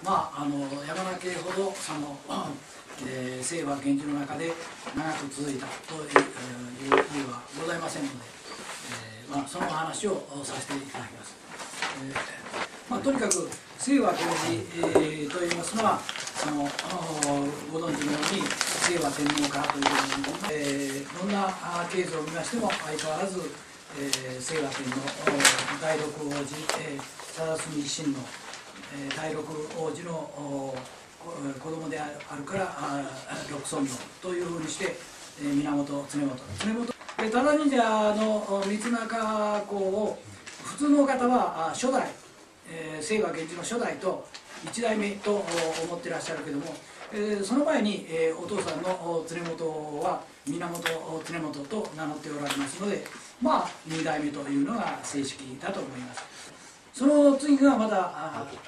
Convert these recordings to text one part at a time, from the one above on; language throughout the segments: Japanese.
山名家ほど清和源氏の中で長く続いたという理由はございませんので、その話をさせていただきます。とにかく清和源氏、といいますのはご存知のように清和天皇からということで、どんな経図を見ましても相変わらず、清和天皇第六王子、忠純親王第六王子の子供であるから六尊王というふうにして、源常元忠忍者の三中公を普通の方は初代、清和源氏の初代と一代目と思ってらっしゃるけども、その前に、お父さんの常元は源常元と名乗っておられますので、二代目というのが正式だと思います。その次がまだ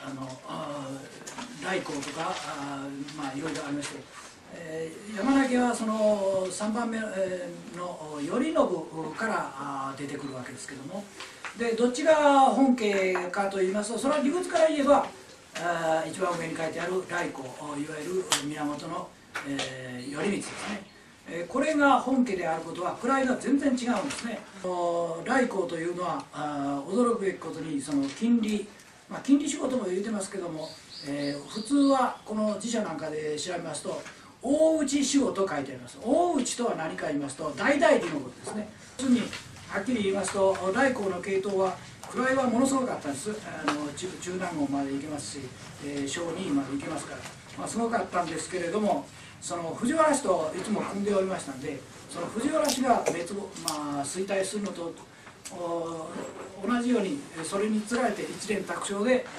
頼光とかいろいろありまして、山名家はその3番目の頼信から出てくるわけですけども、でどっちが本家かといいますと、それは理屈から言えば一番上に書いてある頼光、いわゆる源の頼光ですね。これが本家であることは位が全然違うんですね。頼光というのは驚くべきことにその金利、金利仕事も言うてますけども、普通はこの辞書なんかで調べますと大内守護と書いてあります。大内とは何か言いますと大大寺のことですね。要するにはっきり言いますと頼光の系統は位はものすごかったんです。中納言まで行けますし、小2位まで行けますから、すごかったんですけれども、その藤原氏といつも組んでおりましたんで、その藤原氏が衰退するのと同じようにそれにつられて一蓮托生で、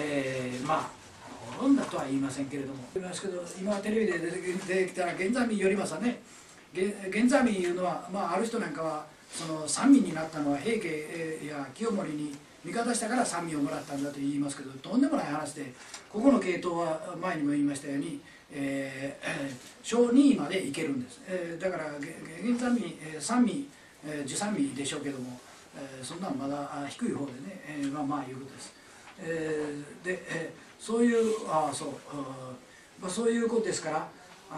滅んだとは言いませんけれども、言いますけど、今テレビで出てきたら源三位頼政ね。源三位いうのは、ある人なんかはその三位になったのは平家や清盛に味方したから三位をもらったんだと言いますけど、とんでもない話で、ここの系統は前にも言いましたように小2位までいけるんです。だから源三位三位十三位でしょうけども、そんなのまだ低い方でね、いうことです。で、そういうそういうことですから、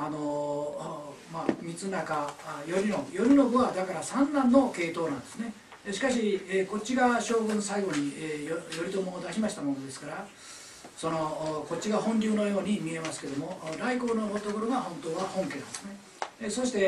三中頼信はだから三男の系統なんですね。しかし、こっちが将軍最後に、頼朝を出しましたものですから、こっちが本流のように見えますけども、頼光のところが本当は本家なんですね。そして、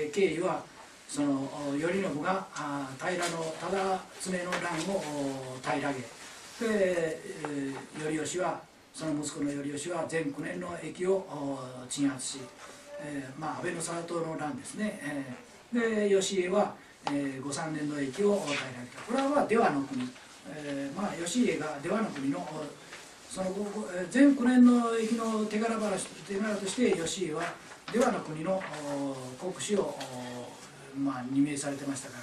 経緯はその頼信が平忠常の乱を平らげで、頼義はその息子の頼義は全9年の役を鎮圧し、安倍の沢党の乱ですね。で義家は御三年の役を平らげた。これは出羽の国、義家が出羽の国のその全9年の役の手柄として義家は出羽の国の国司を任命されてましたから。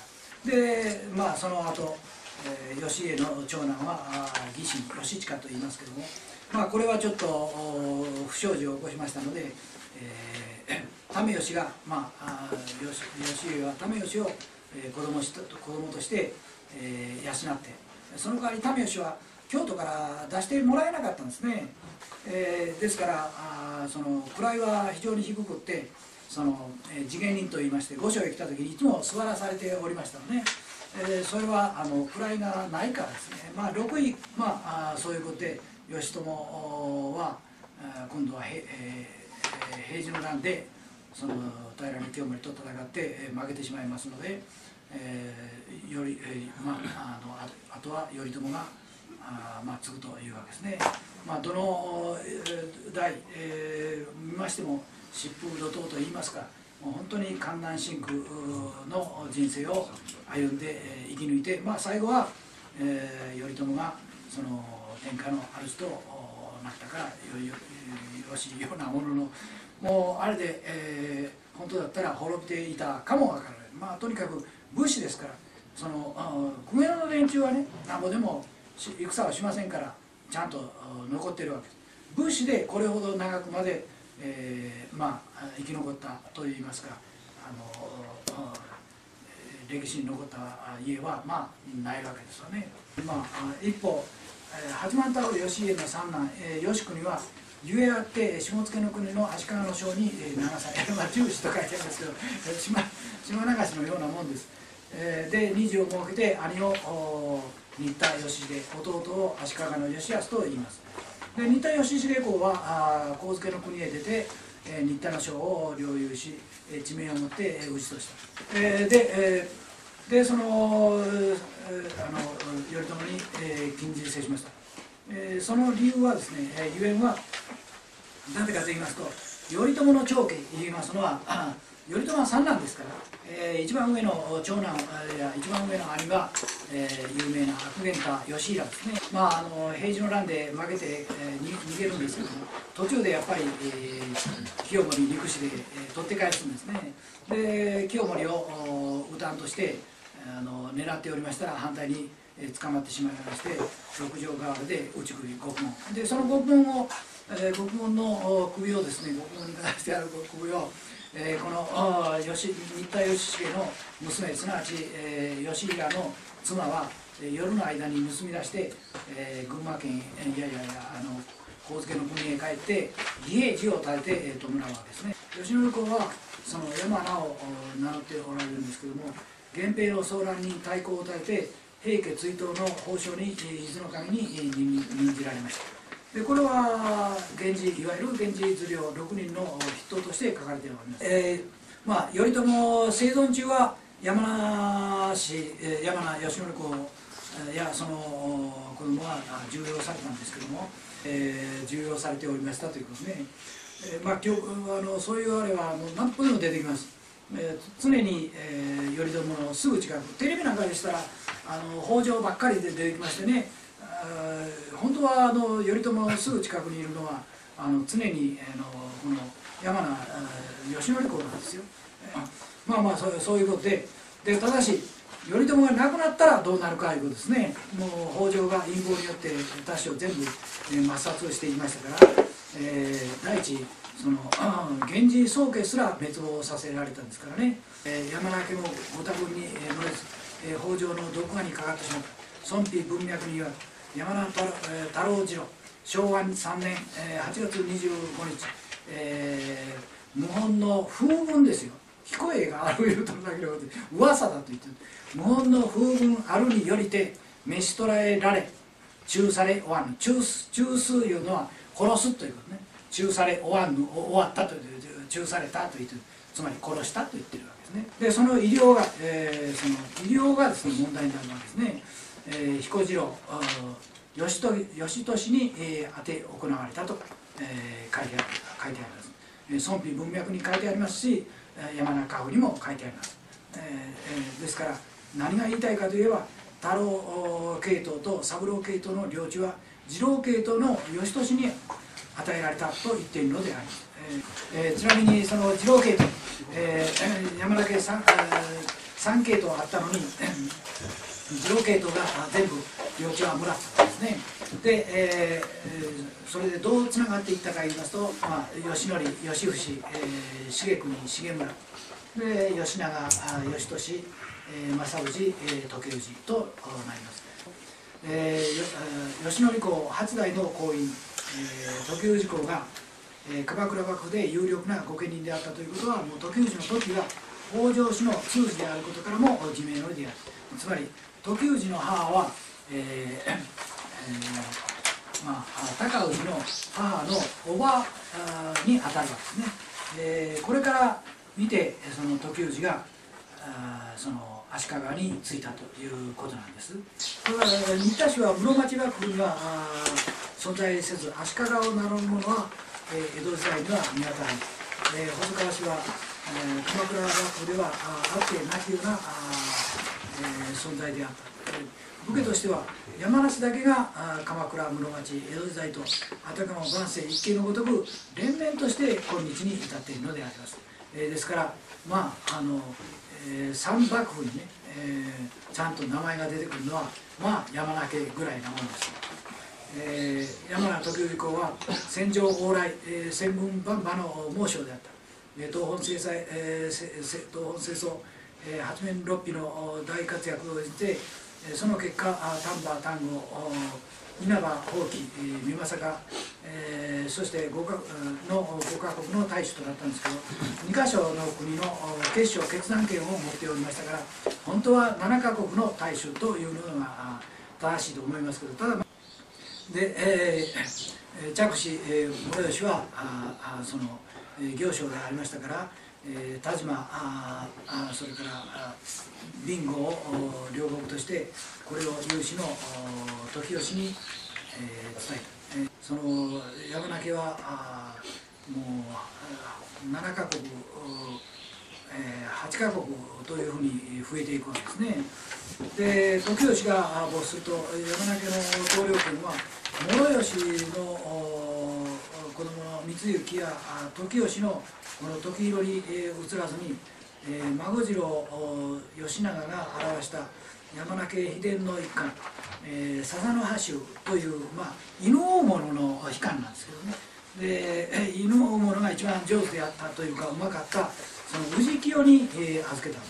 でその後義家の長男は義信義親と言いますけども、これはちょっと不祥事を起こしましたので、為義が義家は為義を子供として養って、その代わり為義は京都から出してもらえなかったんですね。ですからその位は非常に低くって、次元人といいまして御所へ来た時にいつも座らされておりましたのね。それは位がないからですね。6位そういうことで義朝は今度は平治の乱でその平清盛と戦って負けてしまいますので、あとは頼朝が継ぐというわけですね。どの代見ましても疾風怒涛といいますか、もう本当に艱難辛苦の人生を歩んで生き抜いて、最後は頼朝がその天下の主となったからよろしいようなものの、もうあれで、本当だったら滅びていたかもわからない。とにかく武士ですから、その公家の連中はね、なんぼでも戦はしませんからちゃんと残ってるわけです。武士でこれほど長くまで生き残ったといいますか、歴史に残った家はないわけですよね。一方八幡太郎義家の三男、義国はゆえあって下野の国の足利の将に流され、中止と書いてあるんですけど、島流しのようなもんです。で二次を設けて兄を新田義重、弟を足利の義康と言います。で新田義重公は上野の国へ出て新田の将を領有し地名をもって討ちとした。でその頼朝に禁じ制しました。その理由はですね、ゆえんはなぜかと言いますと、頼朝の長家言いますのは頼朝は三男ですから、一番上の長男や一番上の兄が、有名な悪源太義平ですね。平治の乱で負けて、逃げるんですけども、途中でやっぱり、清盛陸士で、取って返すんですね。で清盛を討たんとして狙っておりましたら反対に捕まってしまいまして、六条河原で打ち首獄門で、その獄門の首をですね、獄門にかざしてある首をこの新田義重の娘、すなわち義平の妻は夜の間に盗み出して、群馬県上野の国へ帰って義平寺を建てて弔うわけですね。義則公はその山名を名乗っておられるんですけども、源平の騒乱に太鼓を叩いて平家追討の褒章に伊豆の神に任じられました。でこれはいわゆる源氏図領6人の筆頭として書かれております。頼朝生存中は山名義則公やその子供は重用されたんですけども、重用されておりましたということですね。そういうあれは何個でも出てきます。常に、頼朝のすぐ近く、テレビなんかでしたら北条ばっかりで出てきましてね、本当は頼朝のすぐ近くにいるのは常にこの山名義則公なんですよ。そういうことでただし頼朝が亡くなったらどうなるかということですね。もう北条が陰謀によって田氏を全部抹殺をしていましたから、第一その源氏宗家すら滅亡させられたんですからね。山名家もご多分に漏れず北条の毒牙にかかってしまった。孫妃文脈による山名太郎次郎昭和3年8月25日、謀反の風聞ですよ。聞こえがあるいうとだけのことで噂だと言ってる。謀反の風聞あるによりて召し捕らえられ中され終わんぬ、中数いうのは殺すということね。中され終わんぬ、終わったという、中されたと言ってる、つまり殺したと言ってるわけですね。でその医療がですね問題になるわけですね。彦次郎義俊にあて行われたと書いてあります。孫妃文脈に書いてありますし、山中家譜にも書いてあります。ですから何が言いたいかといえば、太郎系統と三郎系統の領地は次郎系統の義俊に与えられたと言っているのであります。ちなみにその次郎系統、山中家 3系統あったのに次郎系統が全部領地はもらったんですね。で、それでどうつながっていったか言いますと、義則、義節、重国、重村で義長、義俊、正氏、時氏となります。義則公8代の公院、時氏公が鎌倉幕府で有力な御家人であったということは、もう時氏の時が北条氏の通詞であることからも自明の理である。つまり時氏の母は、高氏の母の叔母にあたるわけですね。これから見てその時氏がその足利に着いたということなんです。これは新田氏は室町幕府には存在せず、足利を名乗る者は江戸時代には見当たらない。細川氏は鎌倉幕府ではあってなきような存在であった。武家としては山梨だけが鎌倉、室町、江戸時代とあたかも万世一系のごとく連綿として今日に至っているのであります。ですから三幕府にね、ちゃんと名前が出てくるのは山名家ぐらいなもんです。山名時頼公は戦場往来、千軍万馬の猛将であった。東本清掃八面六臂の大活躍をして、その結果丹波丹後稲葉、宝亀、美作、そして5カ国の大使となったんですけど、2カ所の国の決勝決断権を持っておりましたから、本当は7カ国の大使というのが正しいと思いますけど、ただで、着手諸吉はその行商でありましたから、田島それから備後を両国としてこれを有志の時吉に、伝えた。その山名家はもう7カ国8カ国というふうに増えていくわけですね。で時吉が没すると山名家の統領権は諸吉の子供の光行や時吉のこの時広に移らずに、孫次郎義長が表した山名家秘伝の一環、笹の葉衆という、犬大物の秘漢なんですけどね。で犬大物が一番上手であったというかうまかったその氏清に、預けたんです。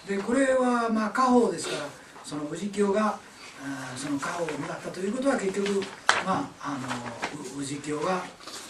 でこれは家宝ですから、その氏清がその家宝をもらったということは結局氏清が、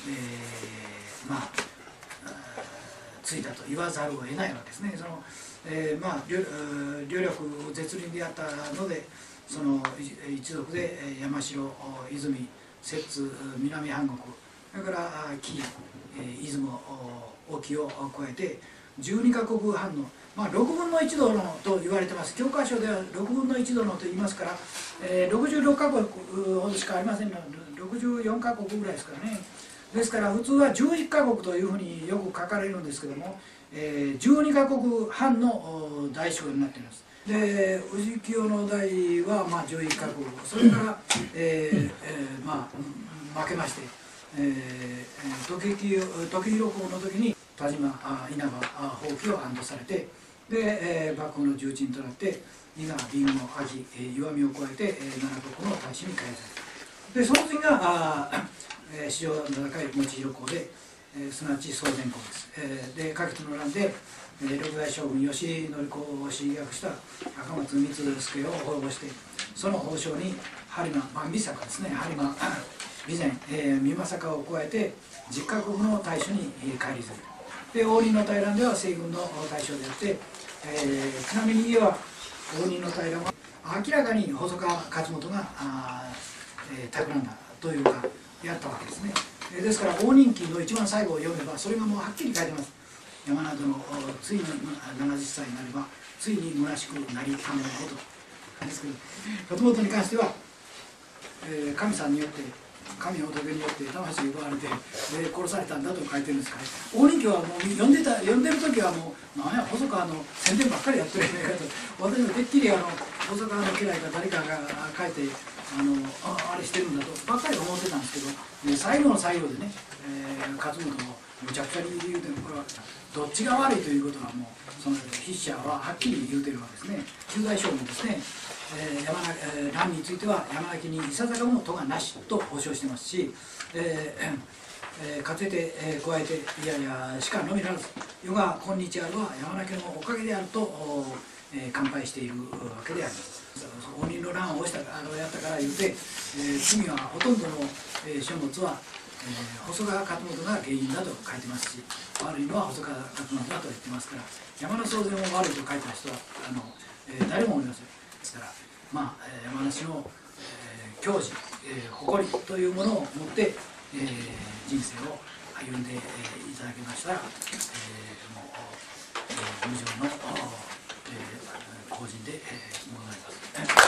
ついたと言わざるを得ないわけですね。その領力絶倫であったので、その一族で山城、泉、摂津、南半国、それから紀伊、出雲、沖を加えて12カ国半の、6分の1度のと言われてます。教科書では6分の1度のと言いますから、66カ国ほどしかありませんので、64カ国ぐらいですからね。ですから普通は11カ国というふうによく書かれるんですけども、12カ国半の大将になっています。で氏清の代は11カ国、それから、負けまして、時広公の時に田島、稲葉、宝亀を安堵されて、で、幕府の重鎮となって伊賀、備後、安芸、石見を加えて7国の大使に返された。でその次が史上の高い用広公で、すなわち宋前公です。で嘉吉の乱で六代将軍吉典公を刺逆した赤松光助を滅ぼして、その褒章に播磨万美坂ですね、播磨備前、美作を加えて10カ国の大将に返り咲く。で応仁の大乱では西軍の大将であって、ちなみに言えば応仁の大乱は明らかに細川勝元が企んだというかやったわけですね。ですから応仁記の一番最後を読めばそれがもうはっきり書いてます。山名殿ついに70歳になればついに虚しくなりかねないことですけど、勝元に関しては、神さんによって神仏によって魂奪われて殺されたんだと書いてるんですから、応仁記はもう読んでる時はもうなんや細川の宣伝ばっかりやってるんじゃないかと、私もてっきり細川の家来か誰かが書いてあれしてるんだとばっかり思ってたんですけど、最後の最後でね、勝元もむちゃくちゃに言うてる。これはどっちが悪いということはもうその筆者ははっきり言うてるわけですね。九代将軍ですね、乱については山名家にいささかも咎なしと保証してますし、かつて加えていやいやしかのみならず世が今日あるは山名家のおかげであると乾杯しているわけであります。応仁の乱をやったから言うて、罪はほとんどの書物は細川勝元が原因だと書いてますし、悪いのは細川勝元だと言ってますから、山名宗全を悪いと書いた人は誰もおりません。ですから山梨の、矜持、誇りというものを持って、人生を歩んでいただきましたら、もう無上の、公人でございます。